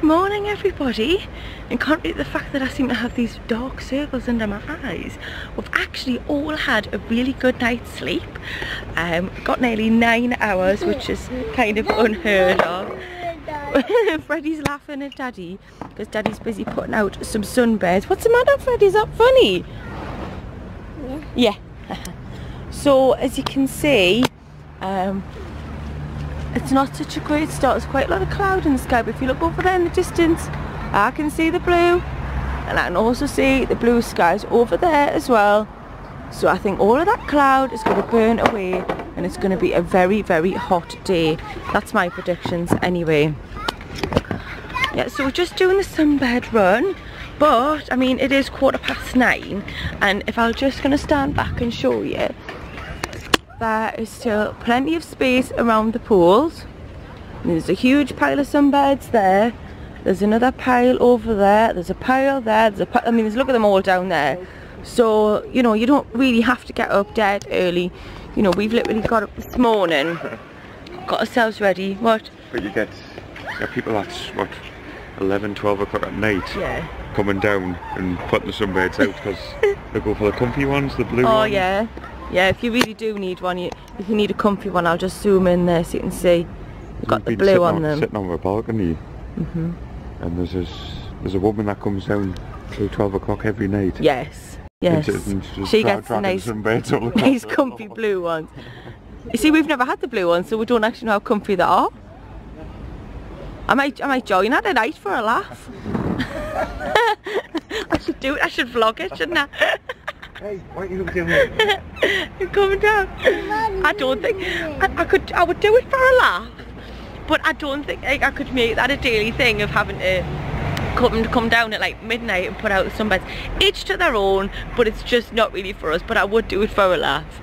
morning everybody, and can't beat the fact that I seem to have these dark circles under my eyes. We've actually all had a really good night's sleep. Got nearly 9 hours, which is kind of unheard of. Freddie's laughing at Daddy because Daddy's busy putting out some sunbeds. What's the matter, Freddie? Is that funny? Yeah. So as you can see, it's not such a great start. There's quite a lot of cloud in the sky, but if you look over there in the distance, I can see the blue, and I can also see the blue skies over there as well. So I think all of that cloud is going to burn away, and it's going to be a very, very hot day. That's my predictions anyway. Yeah, so we're just doing the sunbed run, but I mean it is 9:15, and if I'm just going to stand back and show you, there is still plenty of space around the pools. And there's a huge pile of sunbeds there. There's another pile over there. There's a pile there. There's a pile, I mean, look at them all down there. So, you know, you don't really have to get up dead early. You know, we've literally got up this morning, got ourselves ready. What? But you get people at, what, 11, 12 o'clock at night, yeah, coming down and putting the sunbeds out because they go for the comfy ones, the blue ones. Oh, yeah. Yeah, if you really do need one, if you need a comfy one, I'll just zoom in there so you can see. You've got the blue on them. Sitting on a balcony, and there's a woman that comes down at 12 o'clock every night. Yes, yes. She gets the nice comfy blue ones. You see, we've never had the blue ones, so we don't actually know how comfy they are. I might join her tonight for a laugh. I should do it. I should vlog it, shouldn't I? Hey, what are you doing here? You're coming down. I don't think I would do it for a laugh, but I don't think I could make that a daily thing of having to come down at like midnight and put out the sunbeds. Each to their own, but it's just not really for us. But I would do it for a laugh.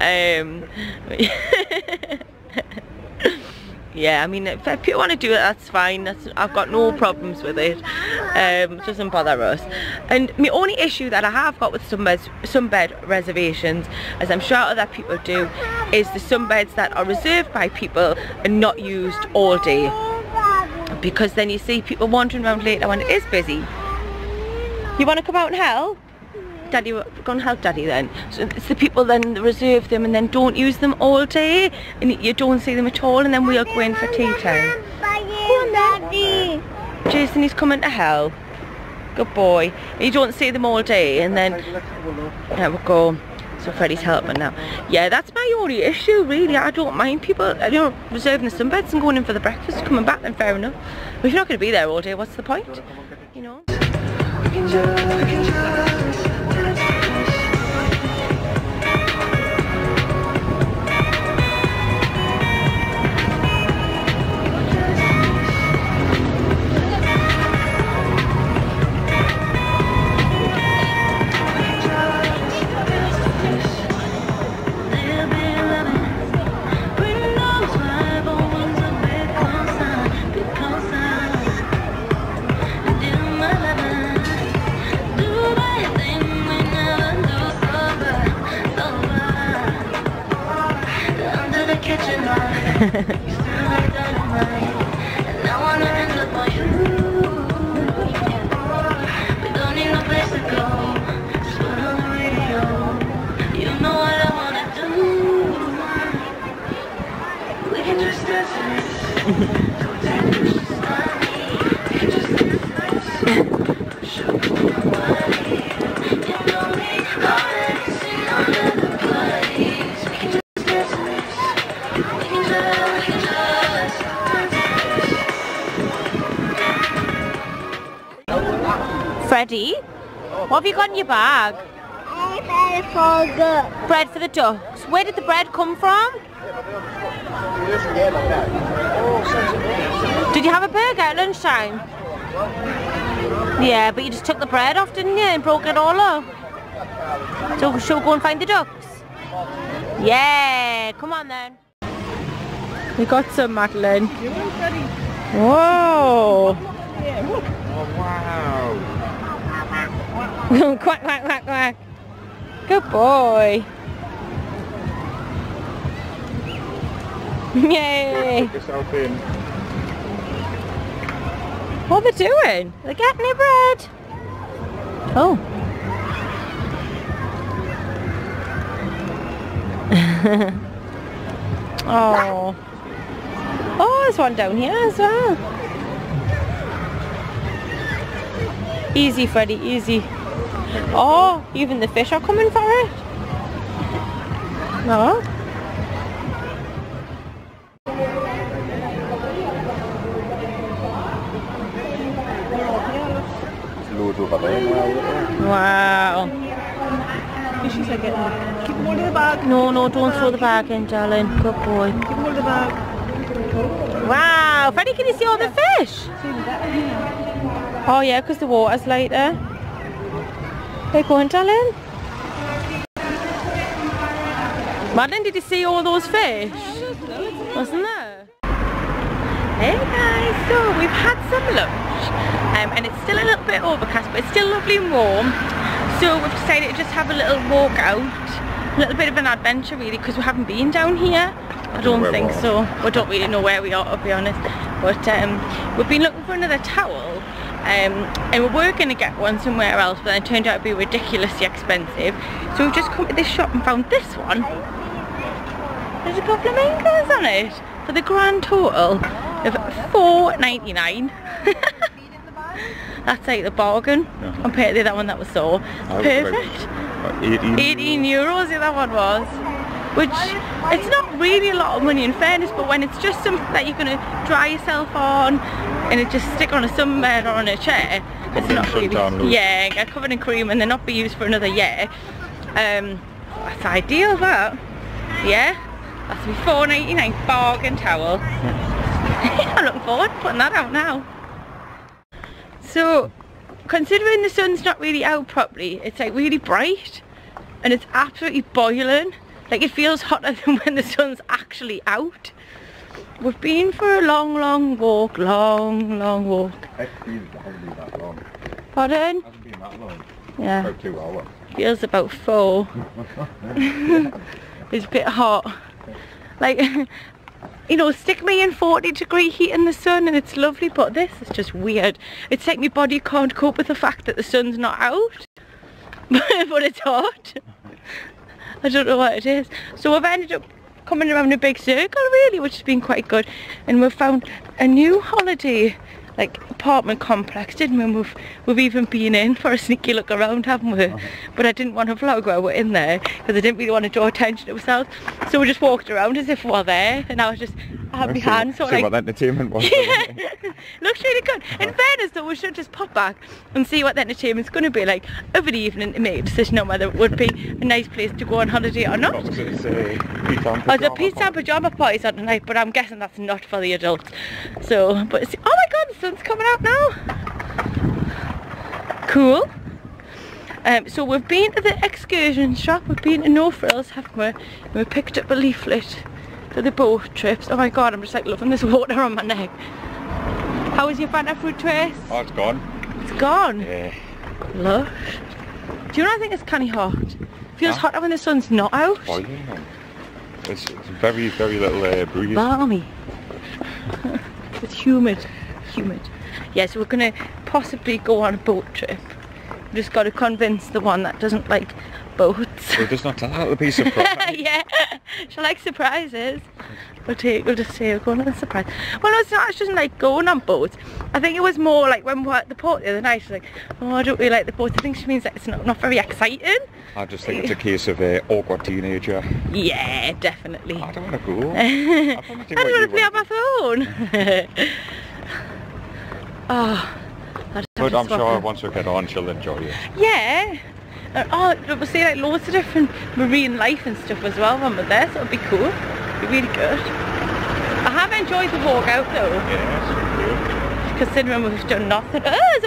Yeah, I mean, if people want to do it, that's fine. I've got no problems with it. It doesn't bother us. And my only issue that I have got with sunbed reservations, as I'm sure other people do, is the sunbeds that are reserved by people and not used all day. Because then you see people wandering around later when it is busy. You want to come out and help? Daddy, we're going to help Daddy then. So it's the people then that reserve them and then don't use them all day, and you don't see them at all, and then we'll go in for tea time. Go on, Daddy. Jason, he's coming to help. Good boy. You don't see them all day, and then there we go. So Freddie's helping now. Yeah, that's my only issue really. I don't mind people, you know, reserving the sunbeds and going in for the breakfast, coming back, then fair enough. But if you're not going to be there all day, what's the point? You know. Freddie, what have you got in your bag? Bread for the ducks. Where did the bread come from? Did you have a burger at lunchtime? Yeah, but you just took the bread off, didn't you, and broke it all up? So shall we go and find the ducks? Yeah, come on then. We got some, Madeline. Whoa! Oh, wow! Quack, quack, quack, quack. Good boy. Yay! Put yourself in. What are they doing? They're getting your bread. Oh. Oh. Oh, there's one down here as well. Easy, Freddie, easy. Oh, even the fish are coming for it. No. Wow. She's like, keep hold of the bag. No, no, don't throw the bag in, darling. Good boy. Keep hold of the bag. Wow, Freddie, can you see all the fish? Oh yeah, because the water's lighter. Where you going, darling? Madeline, did you see all those fish? Wasn't there? Hey guys, so we've had some lunch and it's still a little bit overcast, but it's still lovely and warm. So we've decided to just have a little walk out, a little bit of an adventure really, because we haven't been down here. I don't think so. We don't really know where we are, to be honest. But we've been looking for another towel and we were going to get one somewhere else, but then it turned out to be ridiculously expensive. So we've just come to this shop and found this one. There's a couple of mangoes on it for the grand total of $4.99. That's like the bargain compared to the other one that we saw. Perfect. 18 euros the other one was. Which, it's not really a lot of money in fairness, but when it's just something that you're going to dry yourself on and it just stick on a sunbed or on a chair, it's not really, yeah, get covered in cream and then not be used for another year. That's ideal, that. Yeah, that's my $4.99 bargain towel. I'm looking forward to putting that out now. So, considering the sun's not really out properly, it's like really bright and it's absolutely boiling. Like it feels hotter than when the sun's actually out. We've been for a long walk, long walk. It feels it hasn't been that long. Pardon? It hasn't been that long. Yeah. About 2 hours. Feels about 4. It's a bit hot. Like, you know, stick me in 40-degree heat in the sun and it's lovely, but this is just weird. It's like my body can't cope with the fact that the sun's not out, but it's hot. I don't know what it is. So we've ended up coming around a big circle really, which has been quite good. And we've found a new holiday like apartment complex, didn't we? We've even been in for a sneaky look around, haven't we? But I didn't want to vlog while we're in there because I didn't really want to draw attention to ourselves. So we just walked around as if we were there, and I was just, I had my hands so see like, what the entertainment was. yeah, looks really good. In fairness though, we should just pop back and see what the entertainment's going to be like over the evening to make a decision on whether it would be a nice place to go on holiday or not. It's a pizza and pyjama parties on tonight, but I'm guessing that's not for the adults. So, but it's, oh my god, the sun's coming out now. Cool. So we've been to the excursion shop, we've been to No Frills, haven't we? And we picked up a leaflet for the boat trips. Oh my god, I'm just like loving this water on my neck. How was your Fanta fruit twist? Oh, it's gone. It's gone? Yeah. Lush. Do you know, I think it's kind of hot. It feels hotter when the sun's not out. Boiling, man. It's very, very little breeze. Balmy. It's humid. Yeah, so we're going to possibly go on a boat trip. We've just got to convince the one that doesn't like boats. We'll just not tell her the piece of surprise. Yeah, she likes surprises. We'll just say we're going on a surprise. Well, no, it's not, she doesn't like going on boats. I think it was more like when we were at the port the other night, she's like, oh, I don't really like the boats. I think she means that it's not very exciting. I just think it's a case of awkward teenager. Yeah, definitely. I don't want to go. I don't want to play on my phone. Oh, but I'm sure once we get on, she'll enjoy it. Yeah. Oh, we'll see like loads of different marine life and stuff as well when we're there, so it'll be cool. It'll be really good. I have enjoyed the walk out though. Yeah, it's good. Considering we've done nothing. Oh, there's a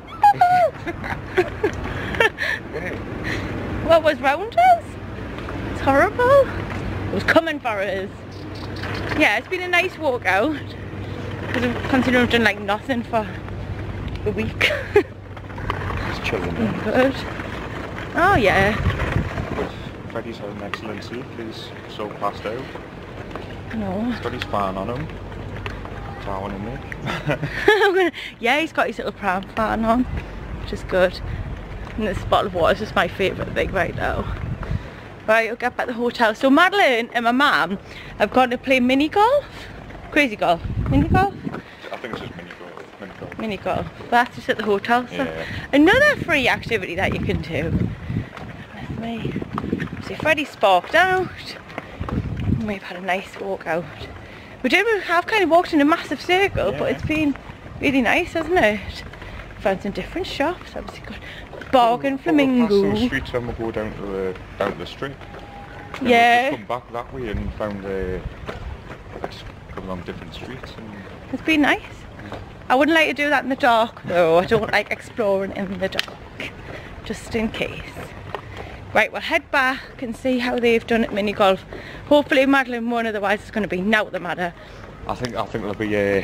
wasp! What was round us? It's horrible. It was coming for us. Yeah, it's been a nice walk out. Considering we've done like nothing for a week. Just chilling in. Good. Oh yeah. Freddie's had an excellent sleep. He's so passed out. No. He's got his fan on him. Darwin in there. Yeah, he's got his little pram fan on, which is good. And this bottle of water is just my favourite thing right now. Right, we'll get back to the hotel. So Madeline and my mum have gone to play mini golf. Crazy golf. Mini golf? I think it's just mini golf. Mini golf. But that's just at the hotel. So Yeah. another free activity that you can do with me. See, Freddie sparked out. We've had a nice walk out. We have kind of walked in a massive circle, but it's been really nice, hasn't it? Found some different shops. That was good. Bargain Flamingo. We'll pass those streets and we'll go down to the strip. And Yeah. we'll just come back that way and found just come along different streets. And It's been nice. I wouldn't like to do that in the dark though. I don't like exploring in the dark. Just in case. Right, we'll head back and see how they've done at mini golf. Hopefully Madeline won, otherwise it's going to be now the matter. I think there'll be if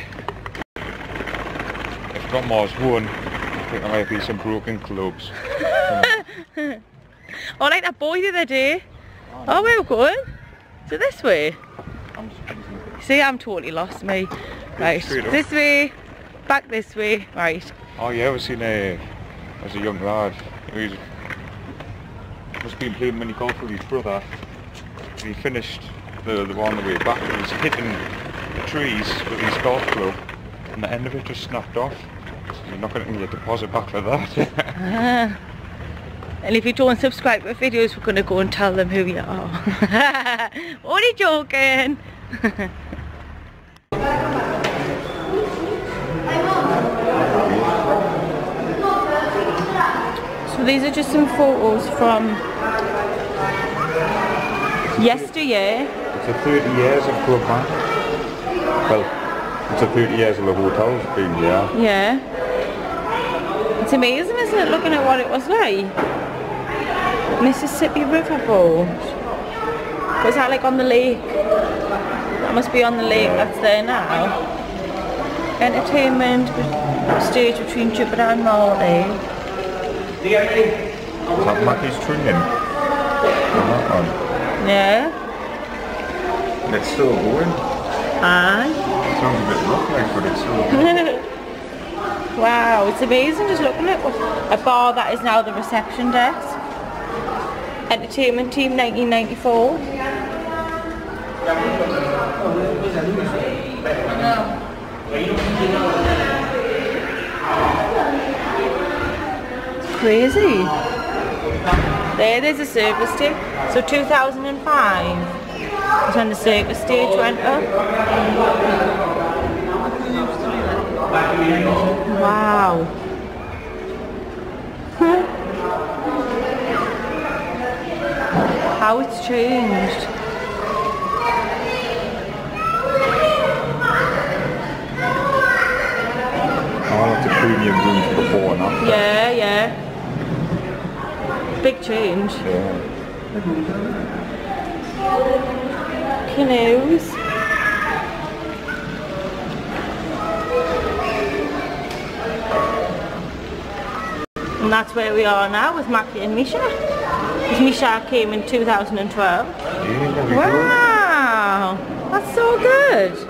Grandma's won, I think there might be some broken clubs. Oh, like that boy the other day. Oh, where are we going? So this way? See, I'm totally lost, me. Right, this way, back this way, right. Oh yeah, I was seeing as a young lad. He must have been playing mini golf with his brother. He finished the one on the way back and he was hitting the trees with his golf club and the end of it just snapped off. So you're not going to get your deposit back for that. And if you don't subscribe to our videos, we're going to go and tell them who you are. Only joking. So these are just some photos from yesteryear. It's a 30 years of Club Man. Well, it's a 30 years of the hotel's been here. Yeah. It's amazing, isn't it, looking at what it was like? Mississippi River Boat. Was that like on the lake? That must be on the lake that's there now. Entertainment stage between Jupiter and Marley. Is that Mackie's training? On that one? Yeah. And it's still going. Aye. It sounds a bit rough like, but it's still going. Wow, it's amazing just looking at a bar that is now the reception desk. Entertainment team 1994. It's crazy. There's a service stage. So 2005 is when the circus stage went up. Wow. How it's changed. I like the premium rooms before and after. Yeah, yeah. Big change. Yeah. Canoes. And that's where we are now with Mackie and Misha. Because Misha came in 2012. Yeah, Wow, that's so good.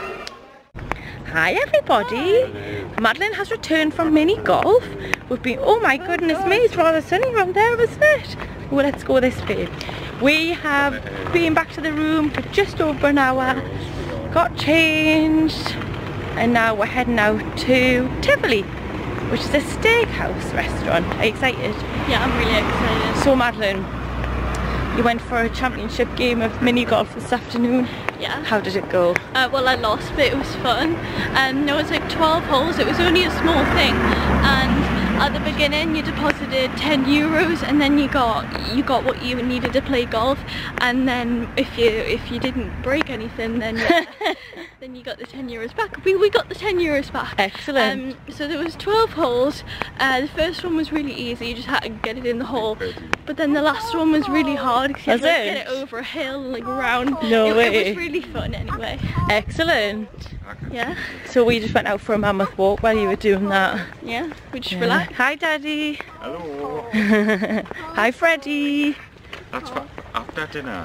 Hi everybody. Hello. Madeline has returned from mini golf. We've been, oh my goodness me, it's rather sunny around there, isn't it? Well, let's go this way. We have been back to the room for just over an hour, got changed, and now we're heading out to Tivoli, which is a steakhouse restaurant. Are you excited? Yeah, I'm really excited. So Madeline, you went for a championship game of mini golf this afternoon. Yeah. How did it go? Well, I lost, but it was fun. There was like 12 holes. It was only a small thing, and at the beginning you deposited €10, and then you got what you needed to play golf. And then if you didn't break anything, then then you got the €10 back. We got the €10 back. Excellent. So there was 12 holes. The first one was really easy. You just had to get it in the hole. But then the last one was really hard because you had to Was it? get it over a hill, like around. No way. It was really fun anyway. Excellent. Yeah. So we just went out for a mammoth walk while you were doing that. Yeah. We just relaxed. Hi Daddy. Hello. Hi Freddie. That's for after dinner.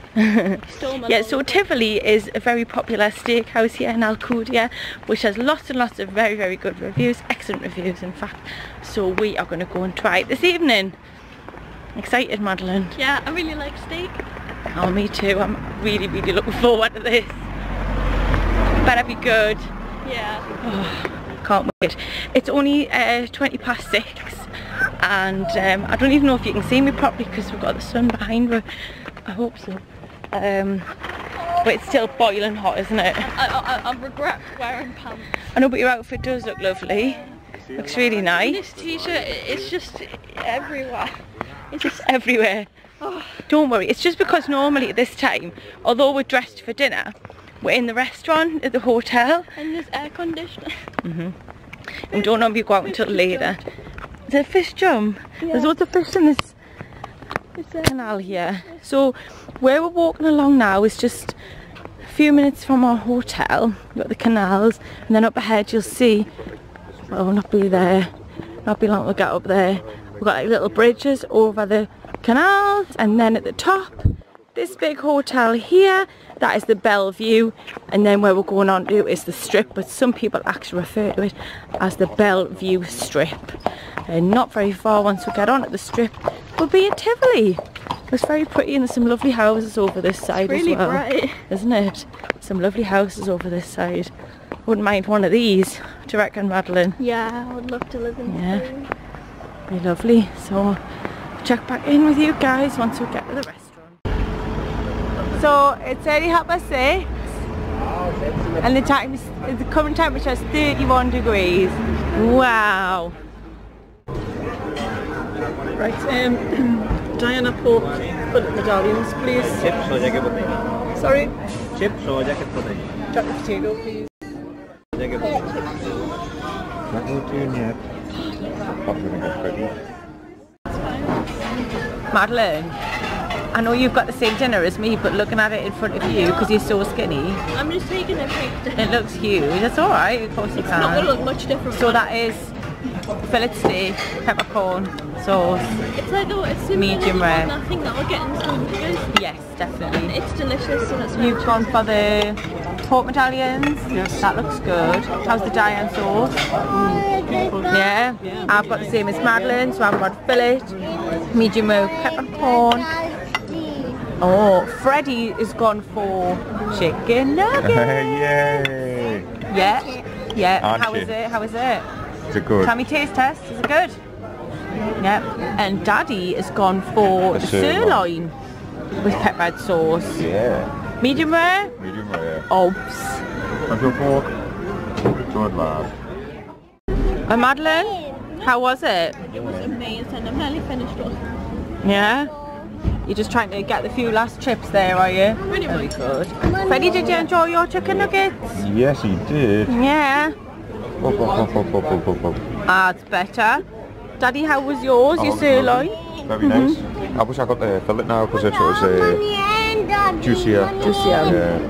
Yeah, so Tivoli is a very popular steakhouse here in Alcudia, which has lots and lots of very, very good reviews, excellent reviews in fact. So we are going to go and try it this evening. Excited, Madeline? Yeah, I really like steak. Oh, me too. I'm really, really looking forward to this. Better be good. Yeah. Oh, can't wait. It's only 6:20 and I don't even know if you can see me properly because we've got the sun behind me. I hope so. But it's still boiling hot, isn't it? I regret wearing pants. I know, but your outfit does look lovely. Looks really nice. This t-shirt, it's just everywhere. It's just everywhere. Oh. Don't worry, it's just because normally at this time, although we're dressed for dinner, we're in the restaurant at the hotel. And there's air conditioning. And we don't normally go out until later. Is it a fish jump? Yeah. There's lots of fish in this canal here. So where we're walking along now is just a few minutes from our hotel. You've got the canals, and then up ahead you'll see, well, we'll not be there, not be long we'll get up there. We've got like little bridges over the canals, and then at the top, this big hotel here, that is the Bellevue, and then where we're going on to is the Strip, but some people actually refer to it as the Bellevue Strip. And not very far once we get on at the Strip, we'll be in Tivoli. It's very pretty, and there's some lovely houses over this side Really as well. bright. Isn't it? Some lovely houses over this side. Wouldn't mind one of these. Do you reckon, Madeline? Yeah, I would love to live in Yeah. Be lovely. So check back in with you guys once we get to the restaurant. So it's only 6:30, and the current temperature is 31 degrees. Wow. Right, Diana pork fillet medallions, please. Chips हो जाएगा बताइए. Sorry, chips हो जाएगा बताइए. chocolate potato, please. हो जाएगा बताइए. Not going to yet. I'm going to get ready. Madeline, I know you've got the same dinner as me, but looking at it in front of you, because you're so skinny, I'm just taking a picture. it looks huge. That's alright, of course you It's not going to can. look much different. So that is fillet steak, peppercorn, sauce. It's like it's similar medium to rare. I think that will get in sandwiches. Yes, definitely. It's delicious and it's very You've gone for the pork medallions. Yes. That looks good. How's the Diane sauce? Yeah. I've got the same as Madeline, so I've got fillet, medium rare peppercorn. Oh, Freddie has gone for chicken nuggets. Yay! Yeah. Yeah. Aren't How you? is it? How is it? Is it good? Tell me taste test. Is it good? Yeah. And Daddy has gone for The the sirloin. sirloin with peppered sauce. Yeah. Medium rare? Medium rare. Oops. And your pork? Good lad. And Madeline, how was it? It was amazing. I'm nearly finished off. Yeah? You're just trying to get the few last chips there, are you? Pretty Very much. good. Freddie, did you enjoy your chicken nuggets? Yes, he did. Yeah. Oh, That's better. Daddy, how was yours? Your sirloin? Very nice. I wish I got the fillet now because it was juicier. Juicier. Yeah.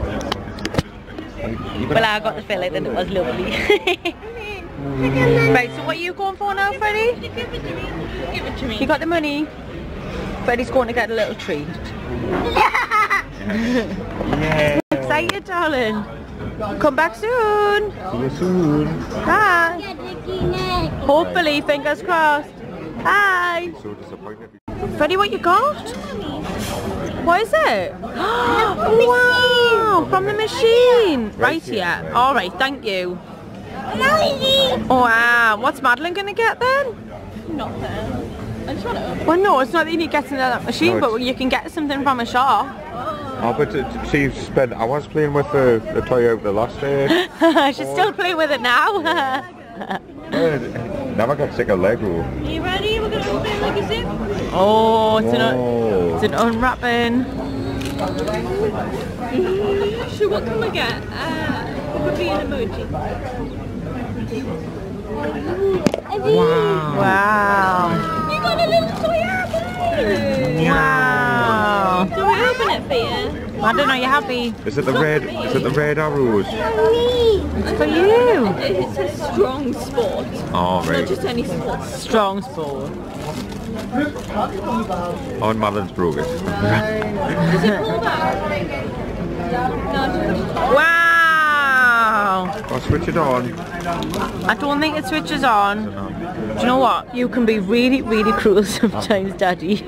Well, I got the fillet and it was lovely. Right, so what are you going for now, Freddie? Give it to me. Give it to me. You got the money? Freddie's going to get a little treat. Yeah. Excited, darling? Come back soon. See you soon. Bye. Hopefully, fingers crossed. Bye. So disappointed. Freddie, what you got? What is it? Wow, from the machine. Right here. All right, thank you. Wow, what's Madeline going to get then? Nothing. I just want to open. Well, no, it's not that you need to get something out of that machine, No, but you can get something from a shop. Oh, but she spent hours playing with the toy out the last day. She's still playing with it now. Now I got sick of Lego. Are you ready? We're going to open it like a zip. Oh, it's Oh. an unwrapping. So what can we get? It could be an emoji. Wow. You got a little toy airplane! Wow. Do we open it for you? I don't know, you happy? Is it the red? Is it the red arrows? It's for you. It's a strong sport. Oh, Not right. just any sport. Strong sport. On Madeline's broken. Wow! I'll switch it on. I don't think it switches on. Do you know what? You can be really, really cruel sometimes, Daddy.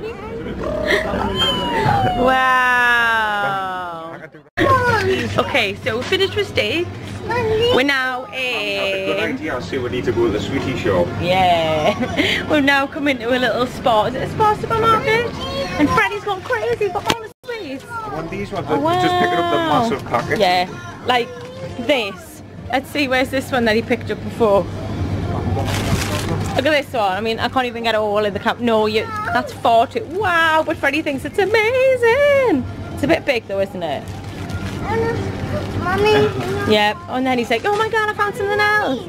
Wow! Okay, so we're finished with steaks. We're now in... I'll see we need to go to the sweetie shop. Yeah. We've now come into a little spot. Is it a Spar supermarket? And Freddie's gone crazy for all the sweets. I want these ones. Oh, wow. Just picking up the massive packet. Yeah, like this. Let's see, where's this one that he picked up before? Look at this one. I mean, I can't even get it all in the cup. No, that's far too. Wow, but Freddie thinks it's amazing. It's a bit big though, isn't it? Mommy. Yep. And then he's like, oh my god, I found something else.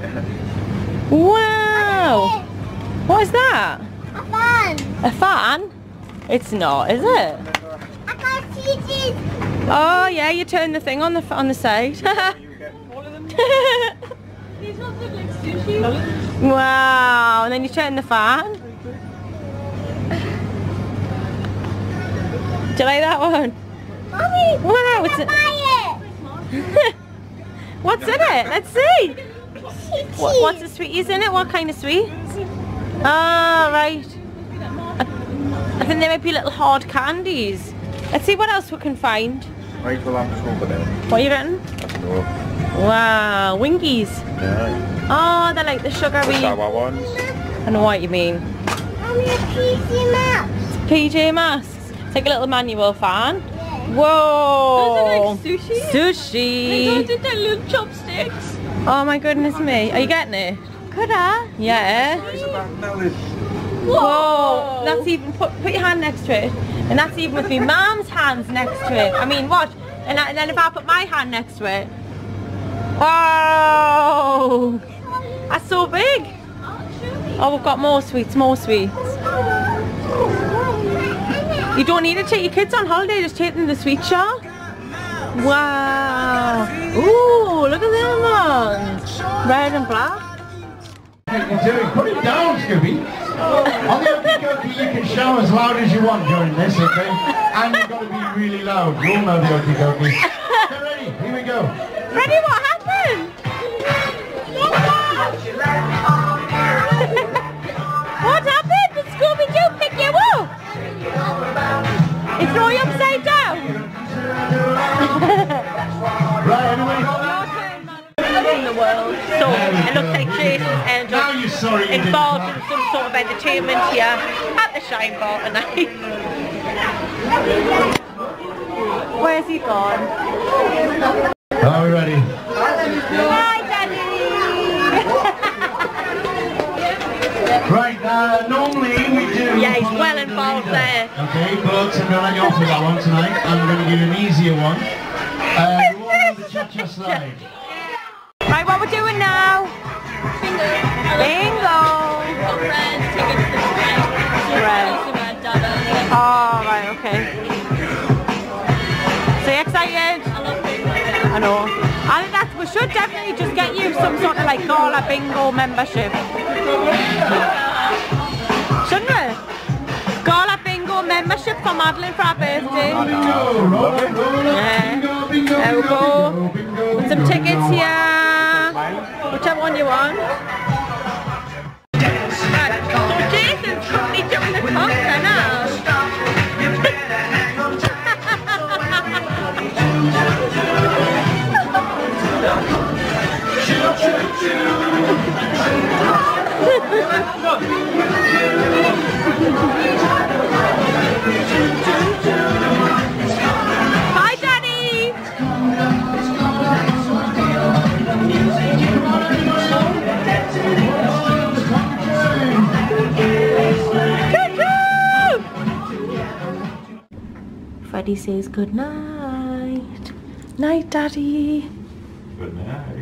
Wow. What is that? A fan. A fan? It's not, is it? I got cheeses. Oh yeah, you turn the thing on the side. These ones look like sushi. Wow, and then you turn the fan. Do you like that one? Mommy. Wow, it's buy it. What's in it? Let's see. Cheeses. What's the sweeties in it? What kind of sweets? Oh, right. I think they might be little hard candies. Let's see what else we can find. Right, well, I'm just over there. What are you getting? That's no. Wow, Winkies. Yeah. Oh, they're like the sugary. The sour ones. I know what you mean. Mommy, a PJ Masks. PJ Masks. It's like a little manual fan. Whoa. Those are like sushi. Sushi. They did their little chopsticks. Oh my goodness me. Are you getting it? Could I? Yeah. Whoa. That's even, put your hand next to it. And that's even with me mum's hands next to it. I mean, watch. And then if I put my hand next to it. Whoa. That's so big. Oh, we've got more sweets, more sweets. You don't need to take your kids on holiday, just take them to the sweet shop. Wow. Ooh, look at them ones. Red and black. Put it down, Scooby. On the okey-dokey, you can shout as loud as you want during this, okay? And you've got to be really loud. You all know the okey-dokey. Get ready, here we go. Freddie, what happened? What happened? Did Scooby-Doo pick you up? He threw you upside down? Right, anyway. In the world. So it looks like Jason's ended Now up you're sorry you involved didn't in some sort of entertainment here at the Shine Bar tonight. Where's he gone? Are we ready? Hi, Daddy! Right, normally we do... Yeah, he's well involved there. Okay, but I'm going to let you off with that one tonight. I'm going to give you an easier one. You all know the cha-cha slide. Right, what we're doing now? Bingo. Bingo! Got friends, tickets to the Right. Oh, right, okay. So you excited? I love bingo. I know. I think that we should definitely just get you some sort of like Gala Bingo membership. Shouldn't we? Gala Bingo membership for Madeline for our birthday. Yeah. There we go. Some tickets here. Whichever one you want. Right. So Jason's currently doing the conga now. Hi, Daddy! Freddie says good night. Night, Daddy. Good night.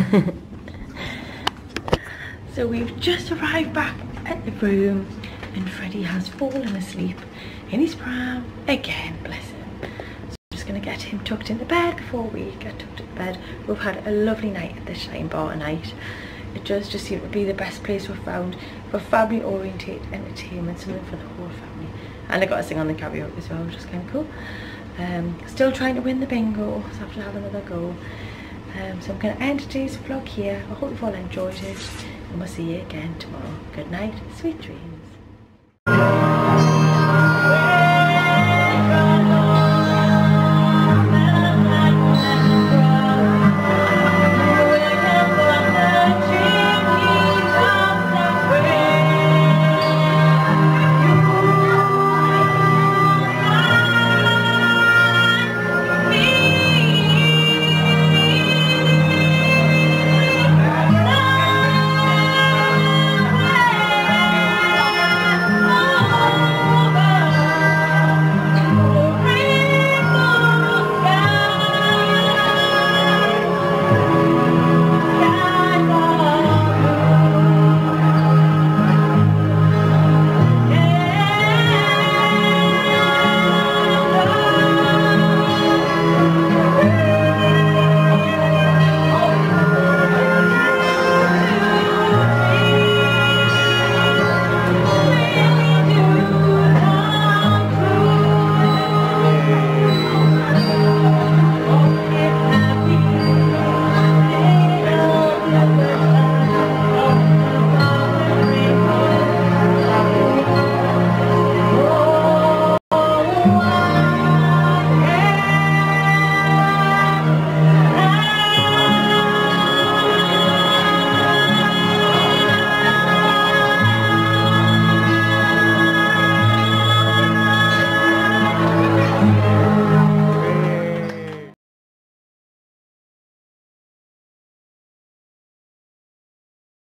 So we've just arrived back at the room and Freddie has fallen asleep in his pram again, bless him. So I'm just going to get him tucked in the bed before we get tucked in the bed. We've had a lovely night at the Shine Bar tonight. it does just seem to be the best place we've found for family oriented entertainment, something for the whole family. And I got to sing on the karaoke as well, which is kind of cool. Still trying to win the bingo, so I have to have another go. So I'm going to end today's vlog here. I hope you've all enjoyed it, and we'll see you again tomorrow. Good night, sweet dreams.